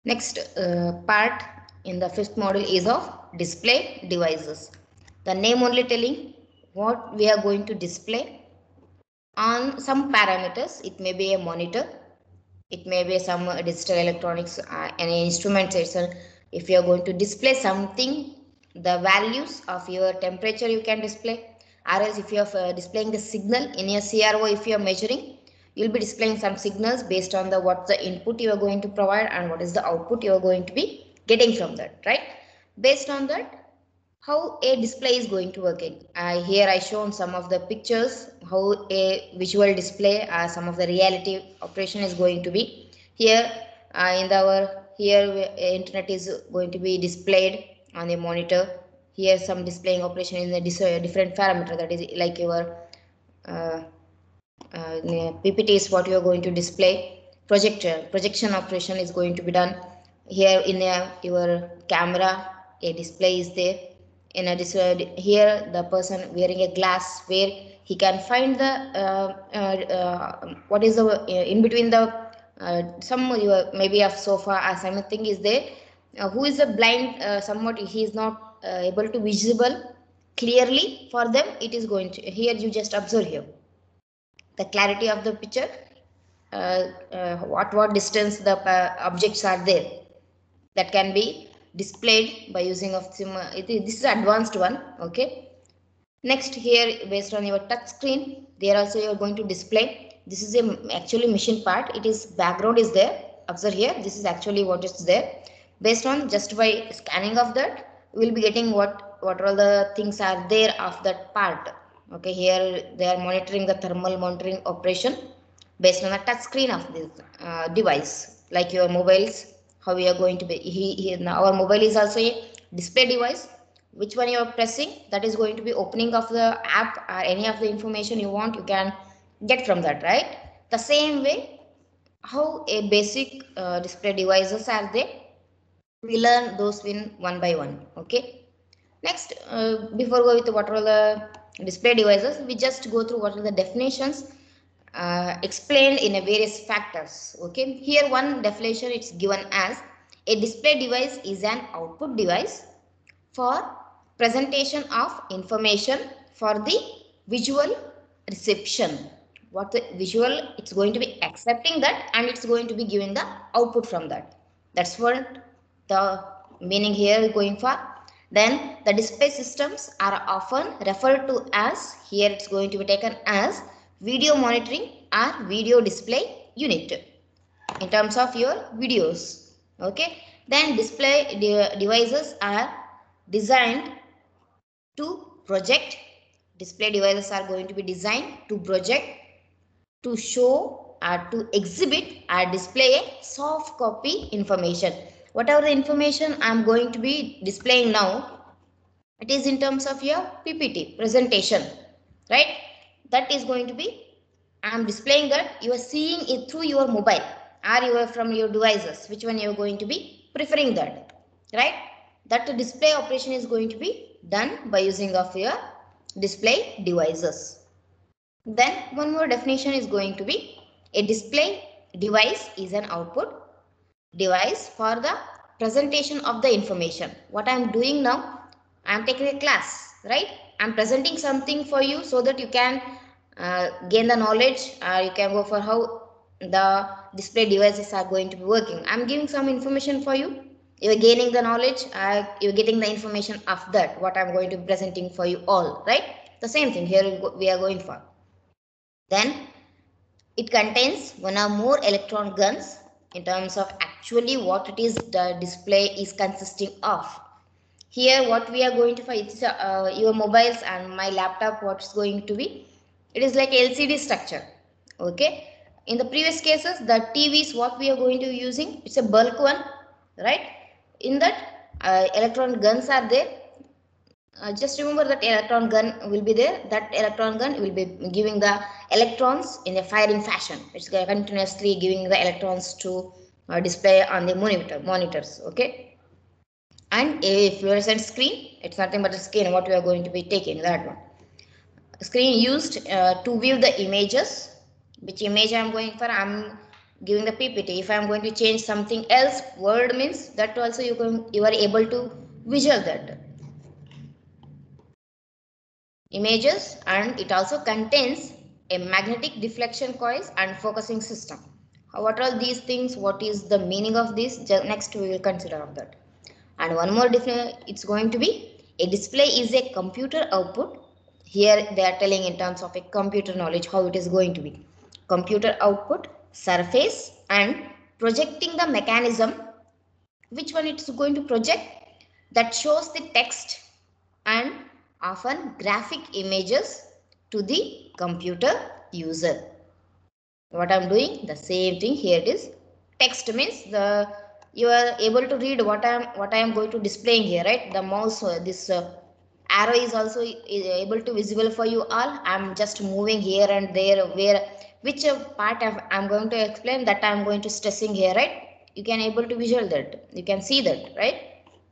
Next part in the fifth module is of display devices. The name only telling what we are going to display on some parameters. It may be a monitor, it may be some digital electronics, any instrument. If you are going to display something, the values of your temperature you can display, or else if you are displaying the signal in your CRO, if you are measuring, you will be displaying some signals based on the what the input you are going to provide and what is the output you are going to be getting from that, right? Based on that, how a display is going to work in. Here I shown some of the pictures how a visual display, some of the reality operation is going to be here. In our here internet is going to be displayed on the monitor. Here some displaying operation in the different parameter, that is like your uh, PPT is what you are going to display. Projection operation is going to be done here in your camera. A display is there. In a here the person wearing a glass where he can find the what is the in between the some maybe a sofa or something is there. Who is a blind, somewhat he is not able to visible clearly for them. It is going to here you just observe here the clarity of the picture, what distance the objects are there, that can be displayed by using of sim. This is advanced one. Okay, next here based on your touch screen, there also you are going to display. This is a actually machine part. It is background is there. Observe here, this is actually what is there. Based on just by scanning of that, we will be getting what all the things are there of that part. Okay, here they are monitoring the thermal monitoring operation based on the touch screen of this device, like your mobiles. How we are going to be now our mobile is also a display device. Which one you are pressing, that is going to be opening of the app or any of the information you want, you can get from that, right? The same way how a basic display devices are there, we learn those in one by one. Okay, next before go with what are the display devices, we just go through what are the definitions explained in a various factors. Okay, here one definition it's given as a display device is an output device for presentation of information for the visual reception. What the visual, it's going to be accepting that and it's going to be giving the output from that. That's what the meaning here going for. Then the display systems are often referred to as, here it's going to be taken as video monitoring or video display unit in terms of your videos. Okay, then display devices are designed to project. Display devices are going to be designed to project, to show or to exhibit or display a soft copy information. Whatever the information I am going to be displaying now, it is in terms of your PPT presentation, right? That is going to be, I am displaying that you are seeing it through your mobile or you are from your devices. Which one you are going to be preferring that, right? That display operation is going to be done by using of your display devices. Then one more definition is going to be a display device is an output device for the presentation of the information. What I am doing now, I am taking a class, right? I am presenting something for you so that you can gain the knowledge. You can go for how the display devices are going to be working. I am giving some information for you. You are gaining the knowledge. You are getting the information of that. What I am going to be presenting for you all, right? The same thing here we are going for. Then it contains one or more electron guns in terms of actually what it is the display is consisting of. Here what we are going to find, it's your mobiles and my laptop, what's going to be, it is like LCD structure. Okay, in the previous cases the TVs what we are going to be using, it's a bulk one, right? In that electron guns are there. Just remember that electron gun will be there. That electron gun will be giving the electrons in a firing fashion. It's continuously giving the electrons to display on the monitors. Okay, and a fluorescent screen, it's nothing but a screen what we are going to be taking, that one. Screen used to view the images. Which image I'm going for, I'm giving the PPT. If I am going to change something else, word means that also you are able to visual that images, and it also contains a magnetic deflection coils and focusing system. What are these things? What is the meaning of this? Next we will consider of that. And one more different, it's going to be a display is a computer output. Here they are telling in terms of a computer knowledge how it is going to be. Computer output, surface, and projecting the mechanism. Which one it's going to project? That shows the text and often graphic images to the computer user. What I'm doing, the same thing here. It is text means you are able to read what I am going to displaying here, right? The mouse, this arrow is also able to visible for you all. I'm just moving here and there, where which part I'm going to explain, that I'm going to stressing here, right? You can able to visual that, you can see that, right?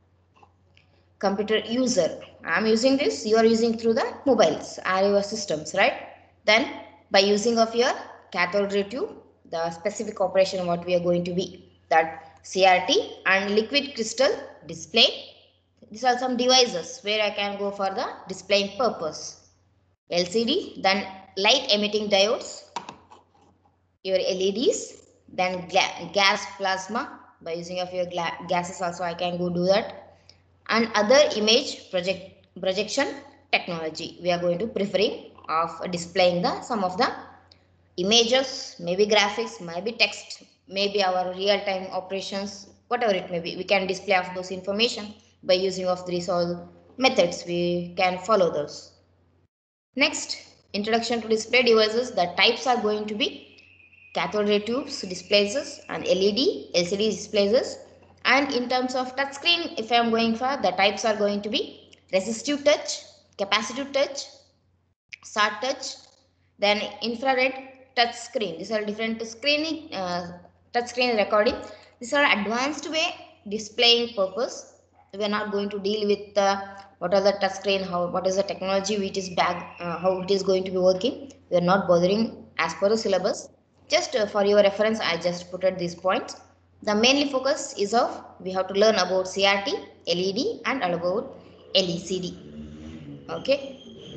Computer user, I'm using this, you are using through the mobiles or your systems, right? Then by using of your cathode ray tube, the specific operation what we are going to be, that CRT and liquid crystal display. These are some devices where I can go for the displaying purpose. LCD, then light emitting diodes, your LEDs, then gas plasma. By using of your gases also I can go do that, and other image projection technology. We are going to preferring of displaying the some of the images, maybe graphics, maybe text, maybe our real-time operations, whatever it may be. We can display of those information by using of these all methods. We can follow those. Next, introduction to display devices. The types are going to be cathode ray tubes displays and LED, LCD displays. And in terms of touch screen, if I am going for, the types are going to be resistive touch, capacitive touch, short touch, then infrared touch screen. These are different screening, touch screen recording. These are advanced way displaying purpose. We are not going to deal with what are the touch screen, what is the technology which is how it is going to be working. We are not bothering as per the syllabus. Just for your reference, I just put at these points. The mainly focus is of we have to learn about CRT, LED, and about LCD. Okay.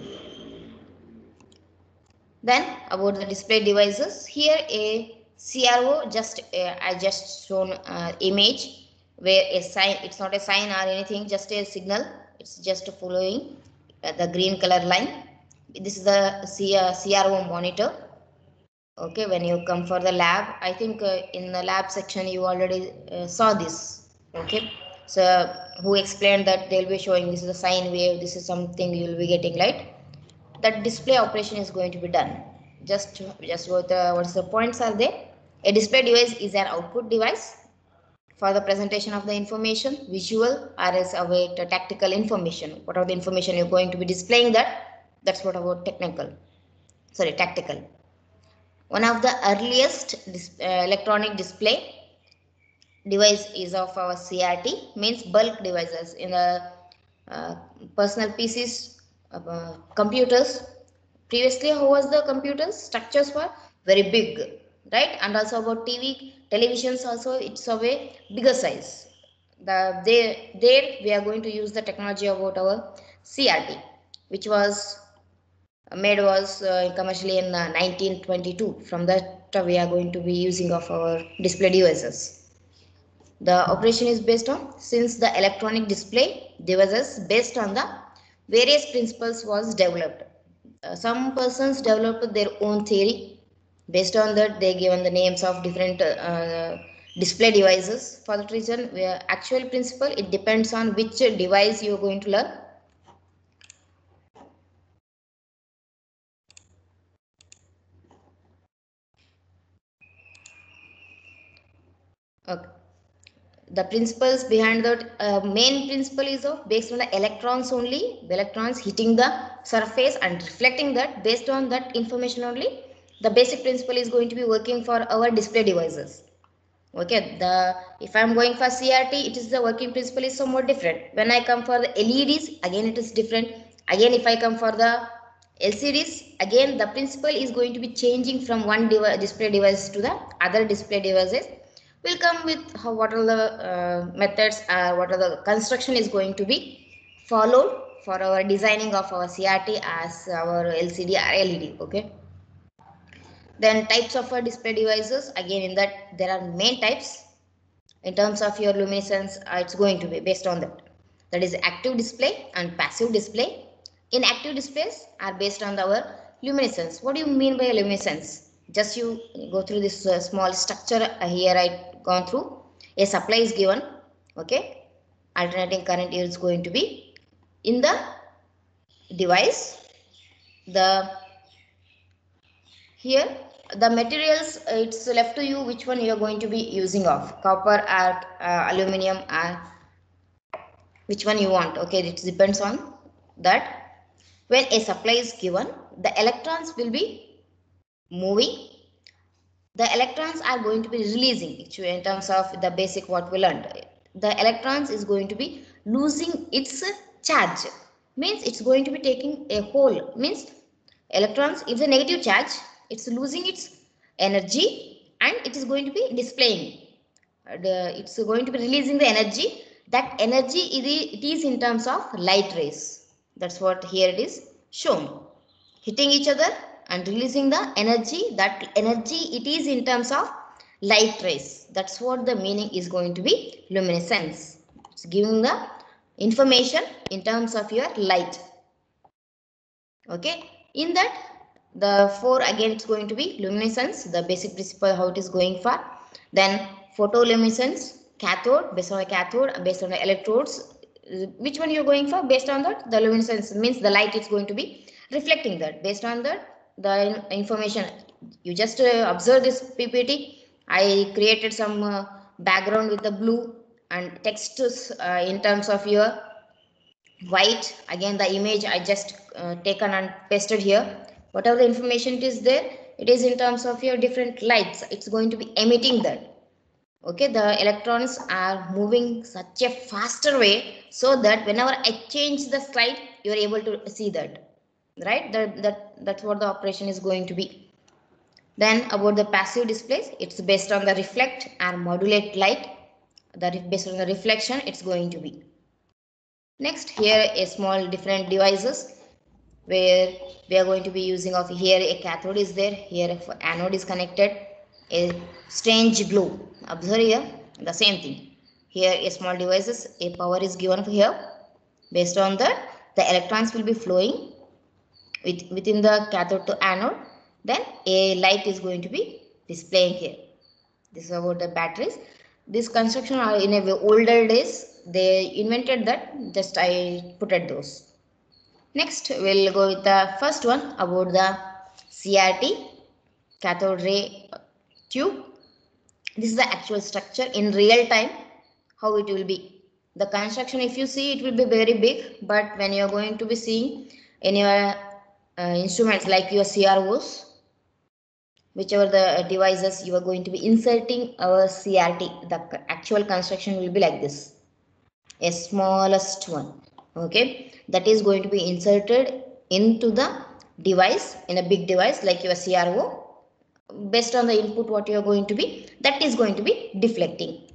Then about the display devices, here a CRO, just I just shown image where a sign, it's not a sign or anything, just a signal. It's just following the green color line. This is the CRO monitor. Okay, when you come for the lab, I think in the lab section you already saw this. Okay, so who explained that they'll be showing this is a sine wave, this is something you will be getting, right? That display operation is going to be done. Just what the points are there. A display device is an output device for the presentation of the information, visual or as await tactical information. What are the information you're going to be displaying that? That's what about tactical. One of the earliest electronic display device is of our CRT, means bulk devices. In the personal PCs, computers, previously how was the computers structures were very big, right? And also about televisions also, it's of a bigger size. There we are going to use the technology about our CRT, which was made commercially in 1922. From that we are going to be using of our display devices. The operation is based on, since the electronic display devices based on the various principles was developed. Some persons developed their own theory. Based on that, they given the names of different display devices. For that reason, actual principle, it depends on which device you are going to learn. Okay. The principles behind that, main principle is of based on the electrons only, the electrons hitting the surface and reflecting that. Based on that information only, the basic principle is going to be working for our display devices. Okay, if I am going for CRT, it is the working principle is somewhat different. When I come for the LEDs, again it is different. Again, if I come for the LCDs, again the principle is going to be changing from one display device to the other display devices. Will come with what are the methods or what are the construction is going to be followed for our designing of our CRT as our LCD or LED. Okay. Then types of display devices, again in that there are main types. In terms of your luminescence, it's going to be based on that. That is active display and passive display. In active displays are based on our luminescence. What do you mean by luminescence? Just you go through this small structure here I gone through. A supply is given. Okay. Alternating current is going to be in the device. The here the materials, it's left to you which one you are going to be using of, copper or aluminum or which one you want. Okay, it depends on that. When a supply is given, the electrons will be moving. The electrons are going to be releasing. Actually, in terms of the basic what we learned, the electrons is going to be losing its charge. Means it's going to be taking a whole. Means electrons, it's a negative charge. It's losing its energy and it is going to be displaying. It's going to be releasing the energy. That energy it is in terms of light rays. That's what here it is shown. Hitting each other and releasing the energy. That energy it is in terms of light rays. That's what the meaning is going to be luminescence. It's giving the information in terms of your light. Okay. In that the 4 again it's going to be luminescence, the basic principle how it is going for. Then photoluminescence, cathode, based on the cathode, based on the electrodes. Which one you're going for? Based on that, the luminescence means the light is going to be reflecting that. Based on that, the information, you just observe this PPT. I created some background with the blue and text in terms of your white. Again the image I just taken and pasted here. Whatever the information it is there, it is in terms of your different lights. It's going to be emitting that. Okay, the electrons are moving such a faster way so that whenever I change the slide, you are able to see that. Right? That's what the operation is going to be. Then about the passive displays, it's based on the reflect and modulate light. That based on the reflection, it's going to be. Next, here a small different devices where we are going to be using of here a cathode is there, here a anode is connected, a strange blue. Observe here the same thing. Here a small devices, a power is given here. Based on that, the electrons will be flowing within the cathode to anode. Then a light is going to be displaying here. This is about the batteries. This construction are in a older days they invented that. Just I put at those. Next, we'll go with the first one about the CRT, cathode ray tube. This is the actual structure in real time, how it will be. The construction, if you see, it will be very big, but when you are going to be seeing in your instruments like your CROs, whichever the devices you are going to be inserting our CRT, the actual construction will be like this. A smallest one. Okay, that is going to be inserted into the device, in a big device like your CRO. Based on the input what you are going to be, that is going to be deflecting.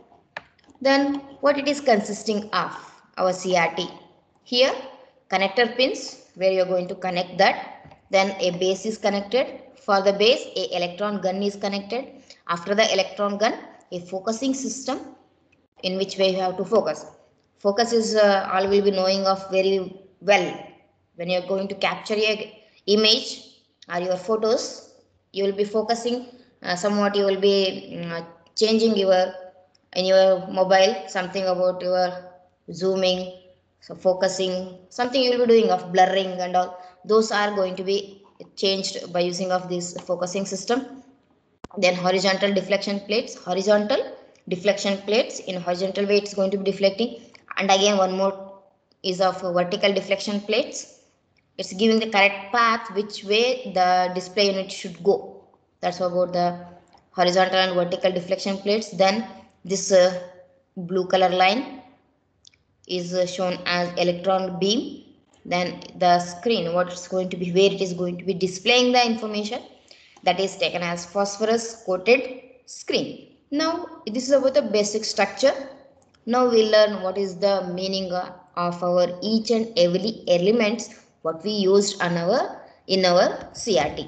Then what it is consisting of, our CRT. Here connector pins where you are going to connect that. Then a base is connected. For the base, a electron gun is connected. After the electron gun, a focusing system in which way you have to focus. Focus is all will be knowing of very well. When you are going to capture a image or your photos, you will be focusing somewhat. You will be changing your in your mobile something about your zooming, so focusing, something you will be doing of blurring and all. Those are going to be changed by using of this focusing system. Then horizontal deflection plates, horizontal deflection plates, in horizontal way it's going to be deflecting. And again one more is of vertical deflection plates. It's giving the correct path which way the display unit should go. That's about the horizontal and vertical deflection plates. Then this blue color line is shown as electron beam. Then the screen, what it's going to be, where it is going to be displaying the information, that is taken as phosphorus coated screen. Now this is about the basic structure. Now we'll learn what is the meaning of our each and every elements what we used on in our CRT.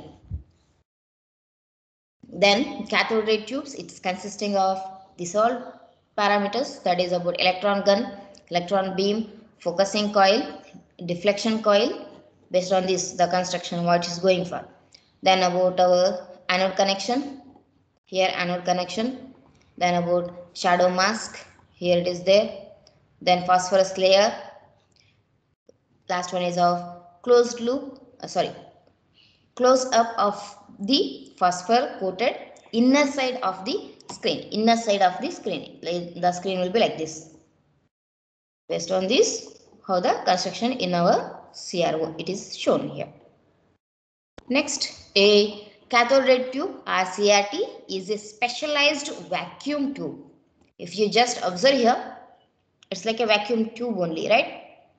Then cathode ray tubes, it's consisting of these all parameters, that is about electron gun, electron beam, focusing coil, deflection coil. Based on this, the construction what is going for. Then about our anode connection, here anode connection. Then about shadow mask, here it is there. Then phosphorus layer. Last one is of closed loop, close up of the phosphor coated inner side of the screen. The screen will be like this. Based on this, how the construction in our CRO it is shown here. Next, a cathode ray tube or CRT is a specialized vacuum tube. If you just observe here, it's like a vacuum tube only, right?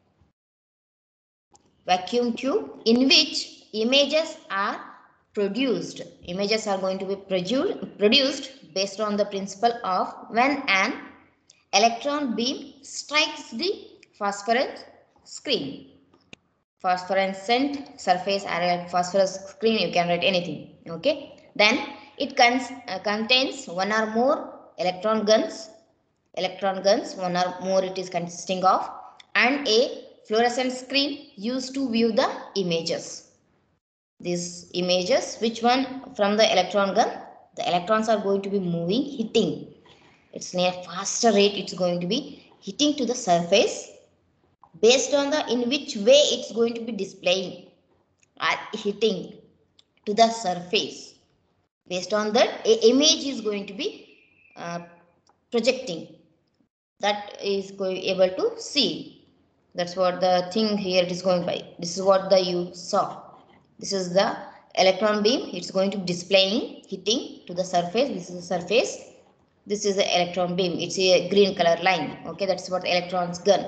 Vacuum tube in which images are produced. Images are going to be produced based on the principle of when an electron beam strikes the phosphorescent screen. Phosphorescent surface or phosphorus screen, you can write anything. Okay. Then it contains one or more electron guns. One or more it is consisting of, and a fluorescent screen used to view the images. These images, which one from the electron gun? The electrons are going to be moving, hitting. It's near faster rate. It's going to be hitting to the surface based on the in which way it's going to be displaying or hitting to the surface. Based on that, a image is going to be projecting. That is able to see. That's what the thing here is going by. This is what the you saw. This is the electron beam. It's going to be displaying, hitting to the surface. This is the surface. This is the electron beam. It's a green color line. Okay, that's what electrons gun.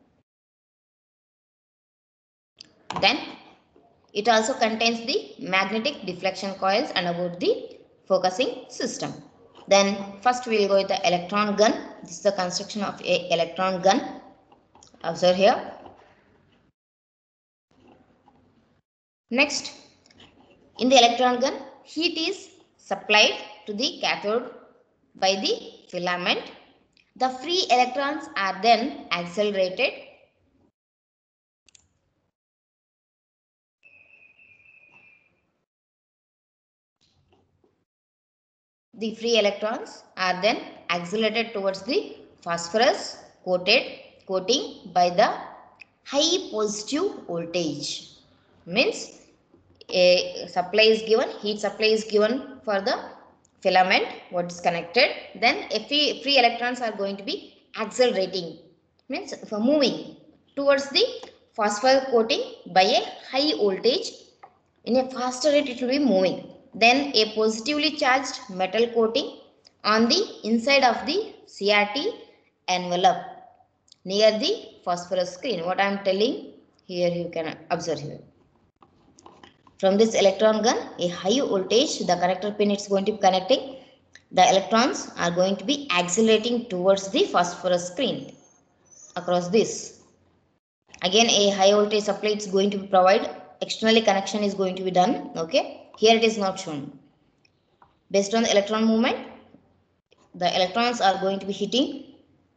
Then it also contains the magnetic deflection coils and about the focusing system. Then first we will go with the electron gun. This is the construction of a electron gun. Observe here. Next, in the electron gun, heat is supplied to the cathode by the filament. The free electrons are then accelerated. The free electrons are then accelerated towards the phosphorus coating by the high positive voltage. Means a supply is given, heat supply is given for the filament what is connected. Then free electrons are going to be accelerating, means for moving towards the phosphor coating by a high voltage. In a faster rate it will be moving. Then a positively charged metal coating on the inside of the CRT envelope near the phosphorus screen. What I am telling here, you can observe here. From this electron gun, a high voltage, the connector pin is going to be connecting. The electrons are going to be accelerating towards the phosphorus screen across this. Again, a high voltage supply is going to be provided. Externally connection is going to be done. Okay, here it is not shown. Based on the electron movement, the electrons are going to be hitting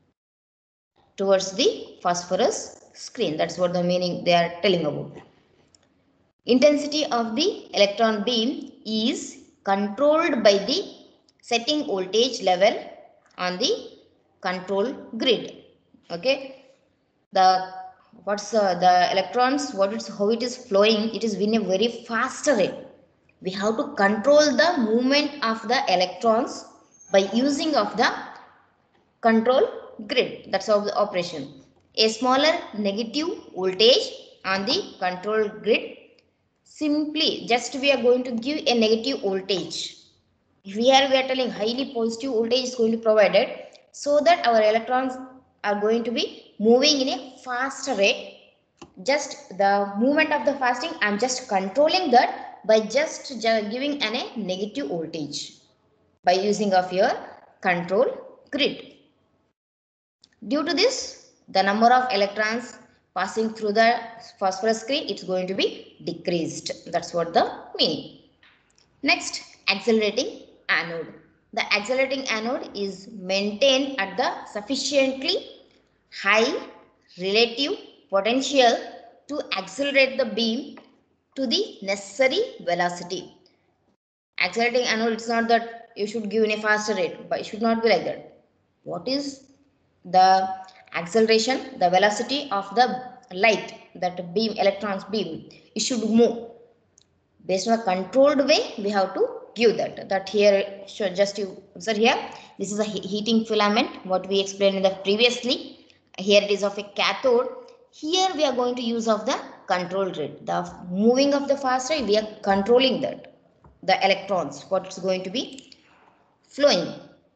towards the phosphorus screen. That's what the meaning they are telling about. Intensity of the electron beam is controlled by the setting voltage level on the control grid. Okay, the electrons, how it is flowing, it is in a very fast rate. We have to control the movement of the electrons by using of the control grid. That's how the operation. A smaller negative voltage on the control grid, simply just we are going to give a negative voltage. Here we are telling highly positive voltage is going to be provided so that our electrons are going to be moving in a faster rate. just the movement of the fasting, I'm just controlling that by just giving a negative voltage by using of your control grid. Due to this, the number of electrons passing through the phosphorus screen, it's going to be decreased. That's what the meaning. Next, accelerating anode. The accelerating anode is maintained at the sufficiently high relative potential to accelerate the beam to the necessary velocity. Accelerating anode, it's not that you should give in a faster rate, but it should not be like that. What is the acceleration? The velocity of the light, that beam, electrons beam, it should move. Based on a controlled way, we have to give that here. Just you observe here, this is a heating filament, what we explained in the previously. Here it is of a cathode. Here we are going to use of the control rate. The moving of the fast ray, we are controlling that, the electrons, what is going to be flowing.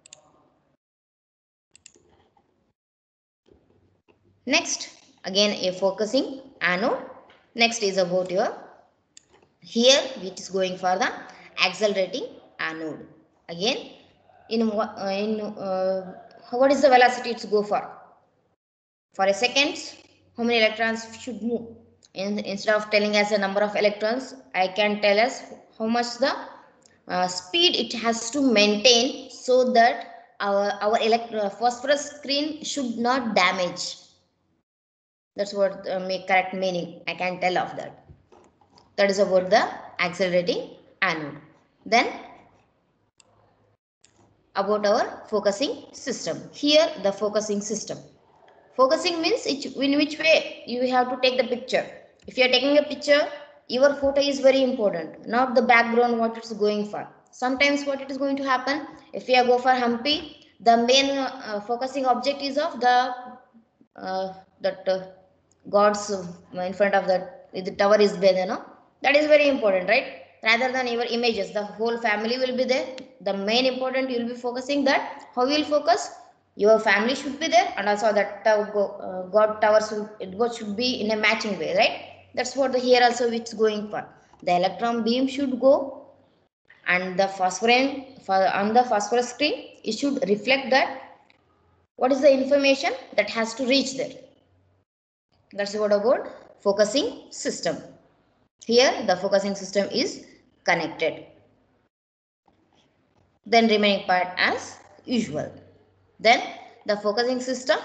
Next, again a focusing anode. Next is about your, here it is going for the accelerating anode. Again, what is the velocity to go for? For a second, how many electrons should move? Instead of telling us the number of electrons, I can tell us how much the speed it has to maintain so that our phosphorus screen should not damage. That's what make correct meaning. I can tell of that. That is about the accelerating anode. Then about our focusing system. Here the focusing system. Focusing means in which way you have to take the picture. If you are taking a picture, your photo is very important, not the background what it's going for. Sometimes what it is going to happen, if you go for Hampi, the main focusing object is of the gods in front of the tower is there, you know. That is very important, right? Rather than your images, the whole family will be there. The main important you will be focusing that. How you will focus? Your family should be there, and also that god tower should be in a matching way, right? That's what the here also it's going for. The electron beam should go, and the on the phosphorus screen, it should reflect that. What is the information that has to reach there? That's what about focusing system. Here the focusing system is connected. Then remaining part as usual. Then the focusing system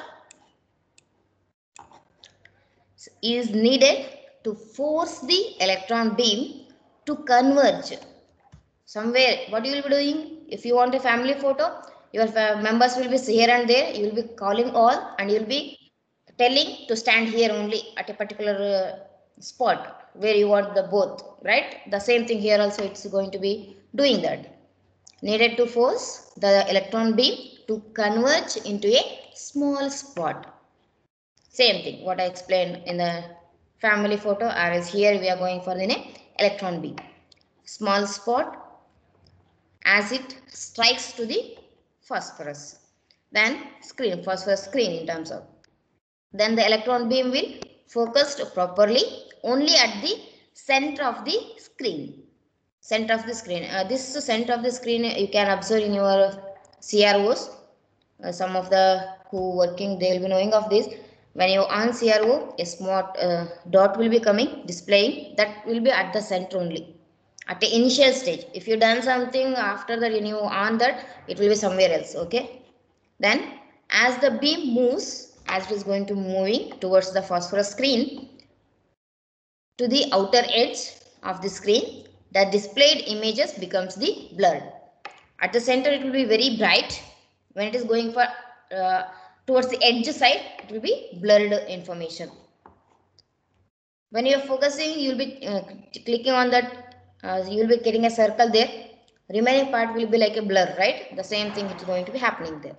is needed to force the electron beam to converge. Somewhere, what you will be doing? If you want a family photo, your members will be here and there. You will be calling all, and you will be telling to stand here only at a particular spot where you want the both, right? The same thing here also, it's going to be doing that. Needed to force the electron beam to converge into a small spot. Same thing what I explained in the family photo, whereas here we are going for the electron beam. Small spot as it strikes to the phosphorus. Then screen, phosphorus screen in terms of. Then the electron beam will focused properly only at the center of the screen. Center of the screen. This is the center of the screen. You can observe in your CROs. Some of the who working, they will be knowing of this. When you on CRO, a small dot will be coming, displaying. That will be at the center only. At the initial stage. If you done something after that, you on that, it will be somewhere else. Okay. Then as the beam moves, as it is going to moving towards the phosphorus screen to the outer edge of the screen, the displayed images becomes the blurred. At the center, it will be very bright. When it is going for towards the edge side, it will be blurred information. When you are focusing, you will be clicking on that. You will be getting a circle there. Remaining part will be like a blur, right? The same thing is going to be happening there.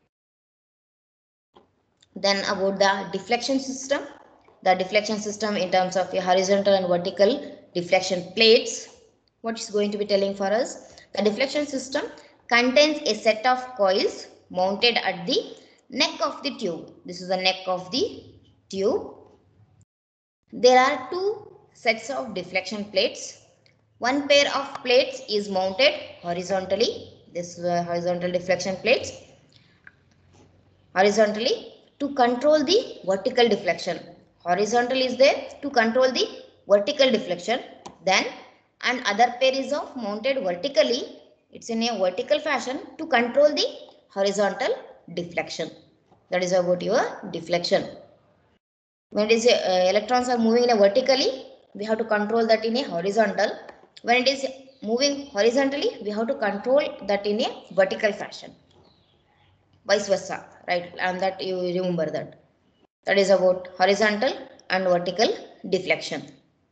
Then about the deflection system. The deflection system in terms of a horizontal and vertical deflection plates. What is going to be telling for us? The deflection system contains a set of coils mounted at the neck of the tube. This is the neck of the tube. There are two sets of deflection plates. One pair of plates is mounted horizontally. This horizontal deflection plates horizontally to control the vertical deflection. Horizontal is there to control the vertical deflection. Then and other pair is of mounted vertically. It's in a vertical fashion to control the horizontal deflection. That is about your deflection. When it is electrons are moving in a vertically, we have to control that in a horizontal. When it is moving horizontally, we have to control that in a vertical fashion. Vice versa, right? And that you remember that. That is about horizontal and vertical deflection.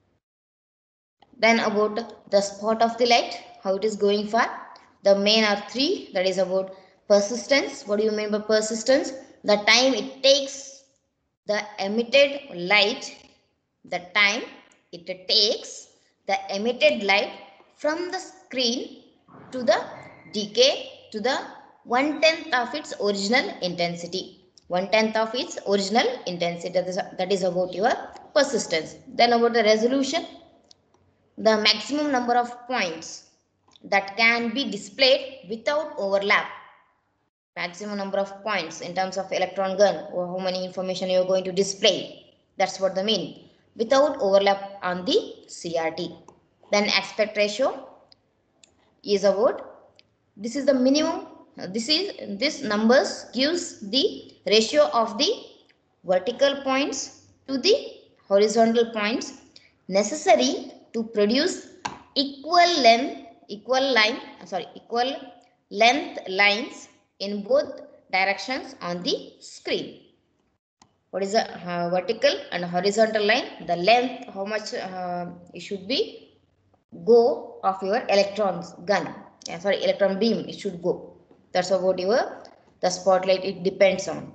Then about the spot of the light, how it is going for. The main are three. That is about persistence. What do you mean by persistence? The time it takes the emitted light, the time it takes the emitted light from the screen to the decay to the 1/10 of its original intensity. 1/10 of its original intensity. That is about your persistence. Then about the resolution, the maximum number of points that can be displayed without overlap. Maximum number of points in terms of electron gun, or how many information you are going to display. That's what the mean. Without overlap on the CRT. Then aspect ratio is about, this is the minimum, this numbers gives the ratio of the vertical points to the horizontal points necessary to produce equal length lines in both directions on the screen. What is the vertical and horizontal line? The length, how much it should be go of your electrons gun. Electron beam, it should go. That's about your the spotlight, it depends on.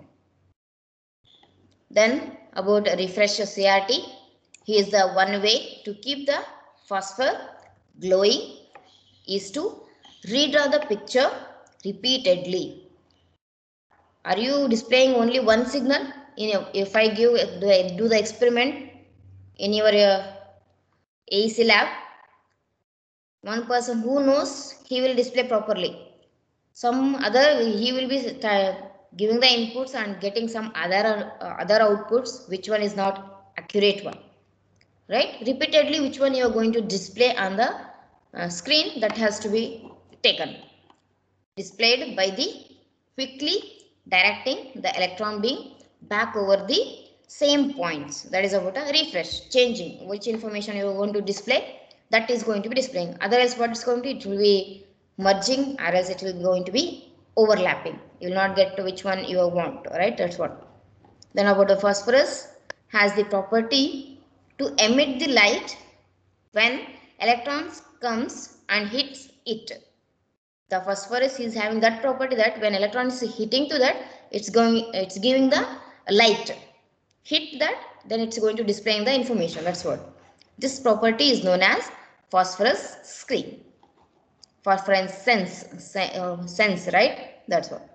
Then about refresh CRT. Here is the one way to keep the phosphor glowing is to redraw the picture repeatedly. Are you displaying only one signal? If I do the experiment in your AEC lab, one person who knows, he will display properly. Some other, he will be giving the inputs and getting some other outputs, which one is not accurate one, right? Repeatedly, which one you are going to display on the screen, that has to be taken, displayed by the quickly directing the electron beam back over the same points. That is about a refresh, changing which information you want to display, that is going to be displaying. Otherwise, what is going to, it will be merging, or else it will be going to be overlapping. You will not get to which one you want, right? That's what. Then about the phosphorus, has the property to emit the light when electrons comes and hits it. The phosphorus is having that property that when electron is hitting to that, it's giving the light. Hit that, then it's going to displaying the information. That's what. This property is known as phosphorus screen. Phosphorescence sense, right? That's what.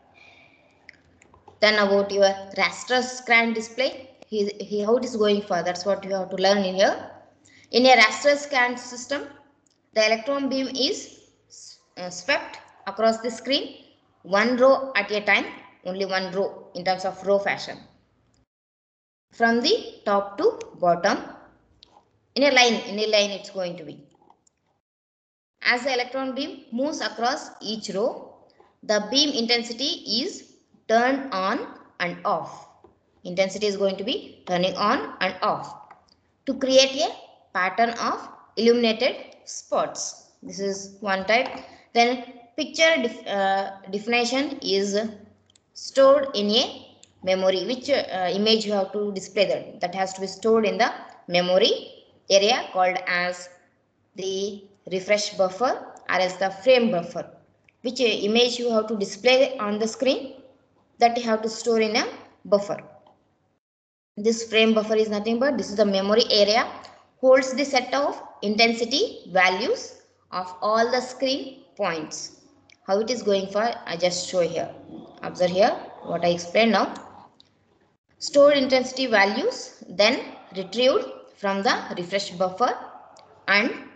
Then about your raster scan display, how it is going for, that's what you have to learn in here. In a raster scan system, the electron beam is swept across the screen, one row at a time, only one row in terms of row fashion, from the top to bottom, in a line it's going to be. As the electron beam moves across each row, the beam intensity is turned on and off. Intensity is going to be turning on and off to create a pattern of illuminated spots. This is one type. Then picture definition is stored in a memory. Which image you have to display that has to be stored in the memory area called as the refresh buffer or as the frame buffer. Which image you have to display on the screen, that you have to store in a buffer. This frame buffer is nothing but, this is the memory area, holds the set of intensity values of all the screen points. How it is going for, I just show here. Observe here what I explained now. Stored intensity values, then retrieved from the refresh buffer and